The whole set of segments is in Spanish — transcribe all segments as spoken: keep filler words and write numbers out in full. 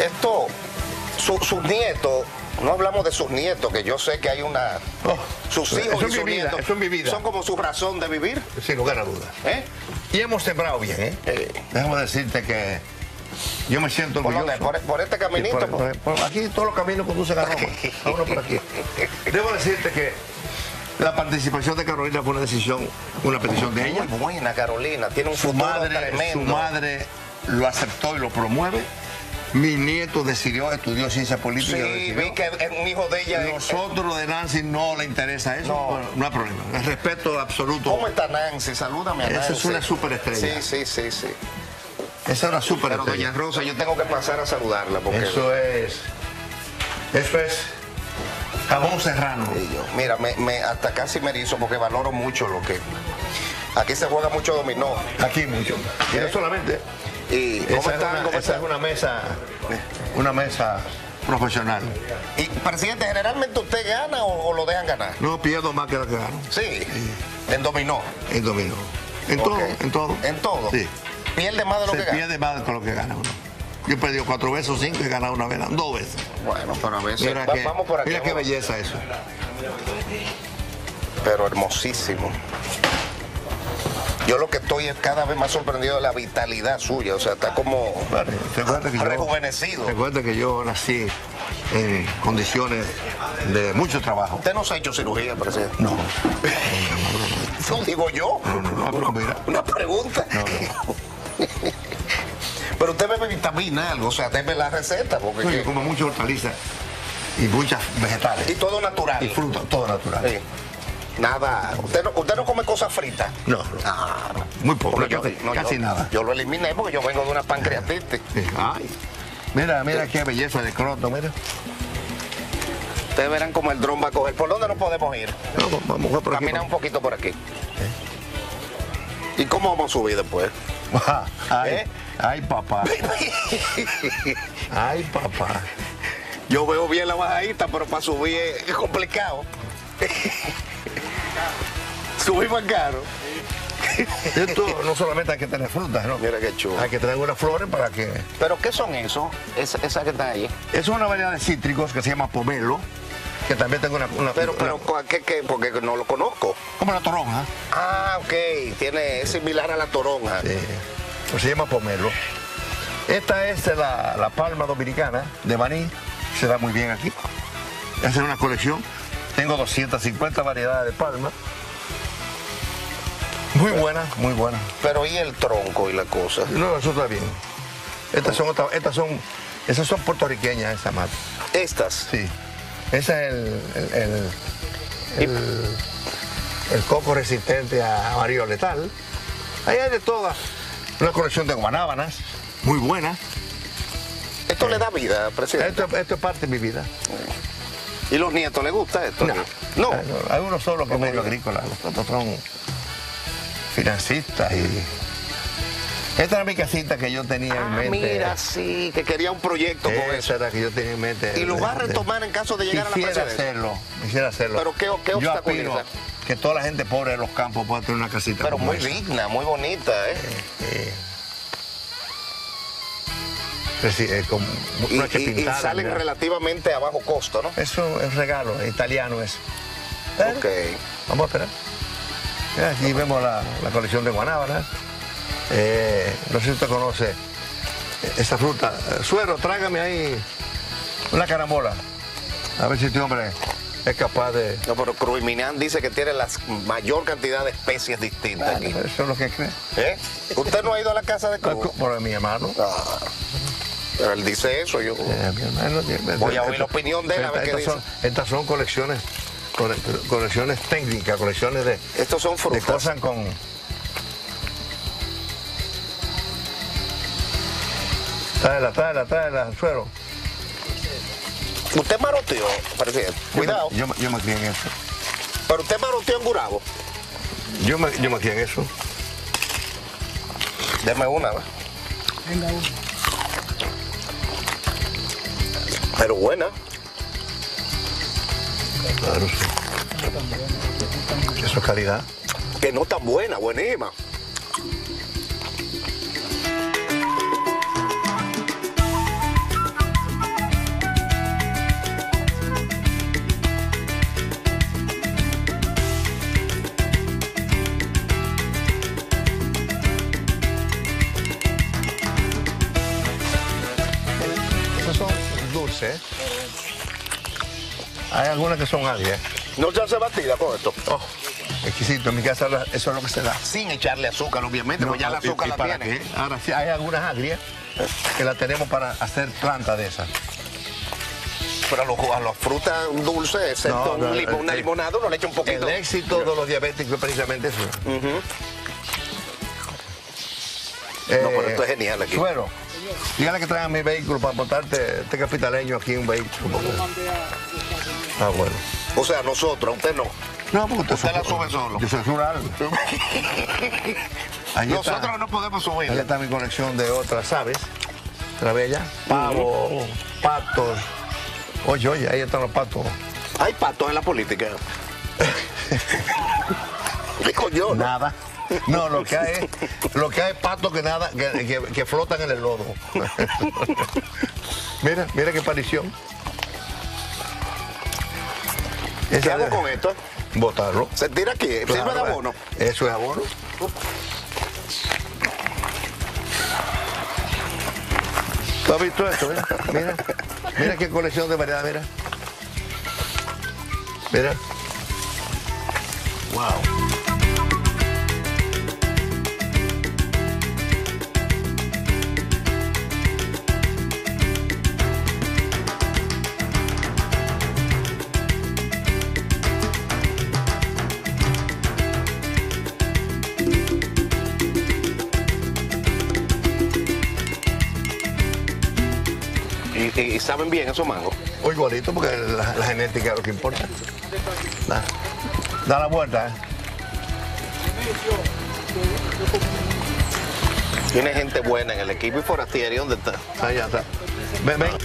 esto, su, sus nietos, no hablamos de sus nietos, que yo sé que hay una... Oh, sus hijos y sus vida, nietos eso es mi vida. son como su razón de vivir. Sin lugar a dudas. ¿Eh? Y hemos sembrado bien, ¿eh? Eh. Déjame decirte que yo me siento ¿Por, orgulloso. dónde? ¿Por, por este caminito? Sí, por, por, por aquí todos los caminos conducen a Roma. A uno por aquí. Debo decirte que la participación de Carolina fue una decisión, una petición de ella. Muy buena, Carolina. Tiene un Su futuro madre, tremendo. su madre lo aceptó y lo promueve. Mi nieto decidió, estudió ciencia política. Sí, vi que es un hijo de ella. Nosotros de Nancy no le interesa eso. No. Bueno, no hay problema. El respeto absoluto. ¿Cómo está Nancy? Salúdame a Nancy. Esa es una superestrella. Sí, sí, sí, sí. Esa es una superestrella. Pero doña Rosa, yo tengo que pasar a saludarla porque... Eso es... Eso es... Jamón serrano. Sí, yo, mira, me, me, hasta casi me erizo porque valoro mucho lo que... Aquí se juega mucho dominó. Aquí mucho. Y no solamente... ¿Y cómo esa están? Es una, ¿Cómo esa están? es una mesa... Una mesa profesional. Y, presidente, ¿generalmente usted gana o, o lo dejan ganar? No pierdo más que lo que gano. Sí, sí. En dominó. En dominó. En Okay. todo, en todo. En todo. Sí. Pierde más de lo Se que gana. pierde más de lo que gana uno. Yo he perdido cuatro veces o cinco y he ganado una vez, dos veces. Bueno, pero a veces... Mira, Va, que, vamos por aquí. mira qué vamos. belleza eso. Pero hermosísimo. Yo lo que estoy es cada vez más sorprendido de la vitalidad suya. O sea, está como Vale, recuerda que yo, rejuvenecido. recuerda que yo nací en condiciones de mucho trabajo. ¿Usted no se ha hecho cirugía, presidente? No. No digo yo. No, no, no, pero mira. Una pregunta. No, no. Pero usted bebe vitamina, algo, o sea, deme la receta. Porque Yo que- como muchas hortalizas y muchas vegetales. Y todo natural. Y fruta, todo natural. Sí. Nada. ¿Usted no, usted no come cosas fritas? No, no. Ah, Muy poco, porque yo- casi, no, casi yo- nada. Yo lo eliminé porque yo vengo de una pancreatitis. Sí. Ay. Mira, mira qué belleza de croto, mira. Ustedes verán cómo el dron va a coger. ¿Por dónde nos podemos ir? Vamos, vamos a por aquí. Camina un poquito por aquí. ¿Y cómo vamos a subir después? Ay, ¿Eh? ay, papá. Ay, papá. Yo veo bien la bajadita, pero para subir es, es complicado. Subir más caro. Esto no solamente hay que tener frutas, ¿no? Mira qué chulo. Hay que tener unas flores para que... ¿Pero qué son esos? Esa, esa que está ahí. Es una variedad de cítricos que se llama pomelo, que también tengo una... una- Pero, una- pero, ¿qué, qué? Porque no lo conozco. como la toronja. Ah, ok. Tiene, es similar a la toronja. Sí, pues se llama pomelo. Esta es la, la palma dominicana de maní, se da muy bien aquí. Esa es una colección. Tengo doscientas cincuenta variedades de palma. Muy buena, muy buena. Pero ¿y el tronco y la cosa? No, eso está bien. Estas son, otras- estas son, esas son puertorriqueñas, esa mata. Estas. Sí. Ese es el, el, el, el- el coco resistente a amarillo letal. Ahí hay de todas. Una colección de guanábanas, muy buena. Esto le da vida, presidente. Esto, esto es parte de mi vida. ¿Y los nietos les gusta esto? No. No. Ah, no, hay unos solo que es medio agrícola, los otros son financistas y... Esta era mi casita que yo tenía en Ah, mente. mira, sí, que quería un proyecto con Esa eso. era que yo tenía en mente. Y lo va a De- de- retomar en caso de llegar a la Quisiera presidencia. hacerlo, quisiera hacerlo. Pero ¿qué- qué Yo obstaculiza? aspiro que toda la gente pobre de los campos pueda tener una casita Pero como muy esa. digna, muy bonita, ¿eh? Eh, pues sí, eh, con- Y, no hay que y- y pintarla, salen mira. relativamente a bajo costo, ¿no? Eso es regalo, es italiano eso. Pero, Ok. Vamos a esperar. Mira, aquí vemos la, la colección de guanábanas. Eh, no sé si usted conoce esa fruta. Eh, Suero, trágame ahí una caramola. A ver si este hombre es capaz de... No, pero Cruiminan dice que tiene la mayor cantidad de especies distintas aquí. Eso es lo que cree. ¿Eh? ¿Usted no ha ido a la casa de Cruz? Por mi hermano. Ah, pero él dice eso, yo... Eh, mi hermano tiene- Voy a oír la opinión de él, a ver qué estas, dice. son, estas son colecciones, cole- colecciones técnicas, colecciones de, Estos son de frutas. cosas con... Tráela, tráela, tráela, suero. Usted maroteó, presidente. Cuidado. Yo, me- yo me crié en eso. Pero usted maroteó en Gurabo. Yo me, yo me crié en eso. Deme una, ¿verdad? Venga uno. Pero buena. Claro, sí. Eso es calidad. Que no tan buena, buenísima. dulce, ¿eh? Hay algunas que son agrias. ¿No se hace batida con esto? Oh, exquisito. En mi casa eso es lo que se da. Sin echarle azúcar, obviamente, No, porque ya el azúcar ¿y- y la para tiene. qué? Ahora sí, hay algunas agrias que las tenemos para hacer planta de esas. Pero a los, a las frutas dulces, excepto No, no, un lim- el- una el- limonada, uno le echa un poquito. El éxito de los diabéticos es precisamente eso. Ujú. Eh, No, pero esto es genial aquí. Suero, dígale que traigan mi vehículo para montarte este capitaleño aquí en un vehículo. porque- Ah, bueno. O sea, nosotros, usted no. No, porque Usted la sube solo. Yo soy rural. Ahí Nosotros está, no podemos subir. ahí está mi colección de otras aves. La bella. Pavos, patos. Oye, oye, ahí están los patos. Hay patos en la política. Digo yo, ¿no? Nada. No, lo que hay es, lo que hay es patos que nada, que, que- que flotan en el lodo. Mira, mira qué aparición. ¿Qué Esa hago de- con esto? Botarlo. Se tira aquí, sirve de Claro, abono. Eso es abono. ¿Tú has visto esto? Mira, mira, mira qué colección de variedad, mira. Mira. Wow. Y, y- y saben bien esos mangos. Muy igualito porque la, la genética es lo que importa. Da, da la vuelta, ¿eh? Tiene gente buena en el equipo. ¿Y Forastieri dónde está? Allá está. Ven, ven.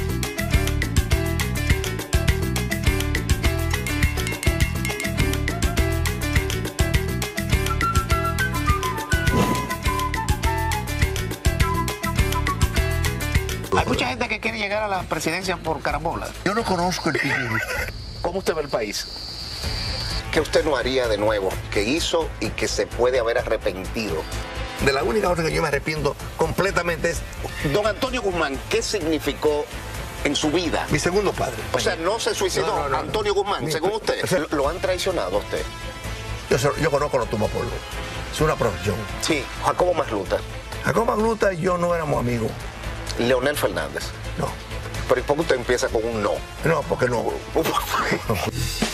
Hay mucha gente que quiere llegar a la presidencia por carambola. Yo no conozco el tipo. ¿Cómo usted ve el país? ¿Qué usted no haría de nuevo? ¿Qué hizo y que se puede haber arrepentido? De la única cosa que yo me arrepiento completamente es Don Antonio Guzmán, ¿qué significó en su vida? mi segundo padre. O sea, no se suicidó No, no, no. Antonio Guzmán, Mi- según usted. o sea- ¿Lo han traicionado a usted? Yo, sé- yo conozco los tumbapueblos. Es una profesión. Sí, Jacobo Magluta, Jacob Magluta y yo no éramos amigos. Leonel Fernández. No. Pero ¿y por qué usted empieza con un no? No, porque no.